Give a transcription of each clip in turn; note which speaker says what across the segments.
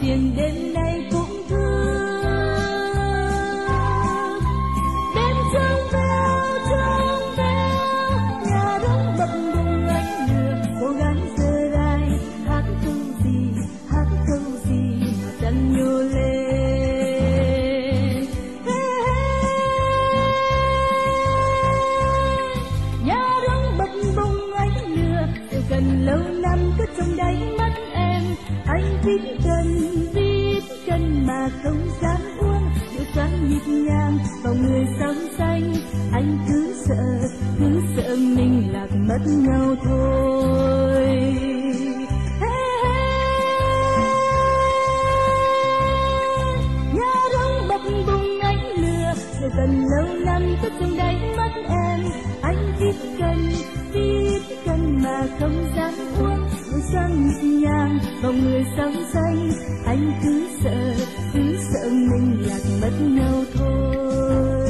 Speaker 1: chiêng đêm nay cũng thương. Đêm trong veo nhà đóng bập bùng ánh lửa, cố gắng giơ tay hát câu gì mà chẳng nhô lên. Nhà đóng bập bùng ánh lửa, sự cần lâu năm cất trong đáy mắt em. Anh viết cần mà không dám uống, điều sáng nhịp nhàng vào người sống xanh. Anh cứ sợ mình lạc mất nhau thôi. Nhà đóng bập bùng ánh lửa, sự cần lâu năm cất trong đáy mắt em. Anh viết cần mà không dám uống, điều sáng nhịp nhàng vào người sống xanh. Anh cứ sợ mình lạc mất nhau thôi.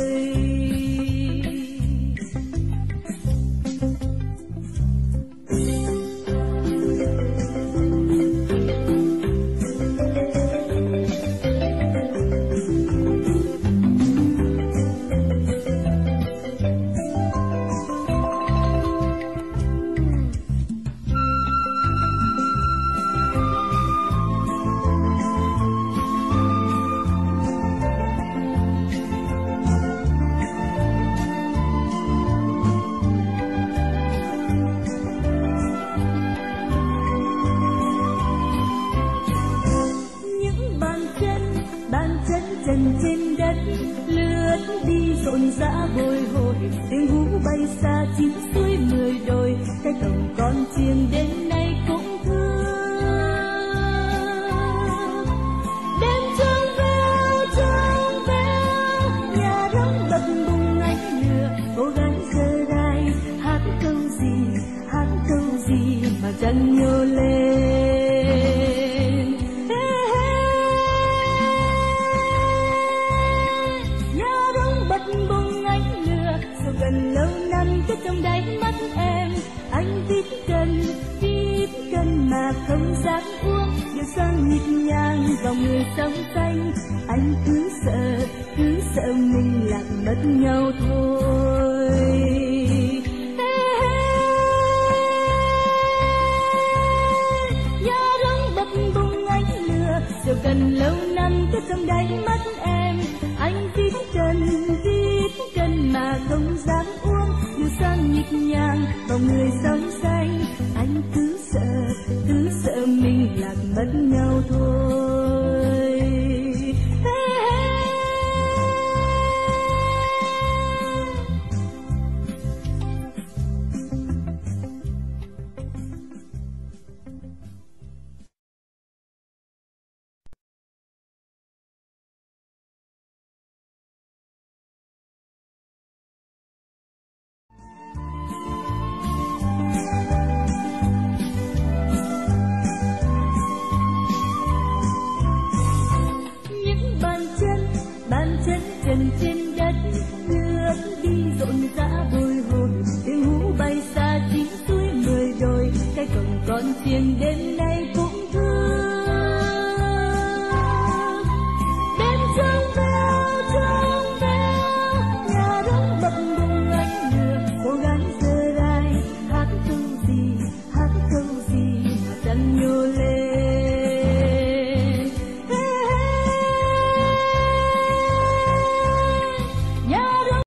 Speaker 1: Chân trên đất lướt đi rộn rã bồi hồi, tiếng hú bay xa chín suối 10 đồi. Cái cổng con chiêng đêm nay cũng thương. Đêm trong veo nhà đóng bập bùng ánh lửa, cố gắng giơ tay hát câu gì mà chẳng nhô lên. Gần lâu năm cất trong đáy mắt em. Anh viết cần mà không dám uống, điều sáng nhịp nhàng vào người sống xanh. Anh cứ sợ mình lạc mất nhau thôi. Nhà đóng bập bùng ánh lửa, điều cần lâu năm cất trong đáy mắt em. Anh viết cần mà không dám uống, điều sáng nhịp nhàng vào người sống xanh. Anh cứ sợ mình lạc mất nhau thôi. Chân trên đất lướt đi rộn rã bồi hồi, tiếng hú bay xa chín suối 10 đồi. Cái cổng con chiêng đêm nay